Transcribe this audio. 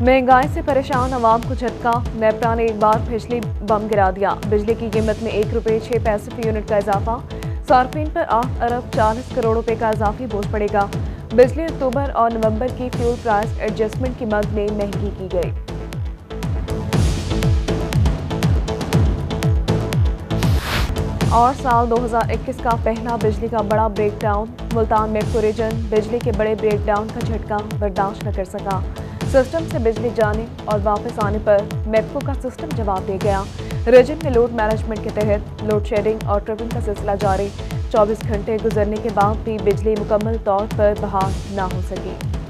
महंगाई से परेशान अवाम को झटका। नेपरा ने एक बार बिजली बम गिरा दिया। बिजली की कीमत में ₹1.06 फी यूनिट का इजाफा। सार्फिन पर 8 अरब 40 करोड़ रुपए का इजाफी बोझ पड़ेगा। बिजली अक्टूबर और नवंबर की फ्यूल प्राइस एडजस्टमेंट की मद में महंगी की गई। और साल 2021 का पहला बिजली का बड़ा ब्रेकडाउन। मुल्तान मेप्को रीजन बिजली के बड़े ब्रेकडाउन का झटका बर्दाश्त न कर सका। सिस्टम से बिजली जाने और वापस आने पर मेप्को का सिस्टम जवाब दे गया। रीजन में लोड मैनेजमेंट के तहत लोड शेडिंग और ट्रिपिंग का सिलसिला जारी। 24 घंटे गुजरने के बाद भी बिजली मुकम्मल तौर पर बहाल न हो सकी।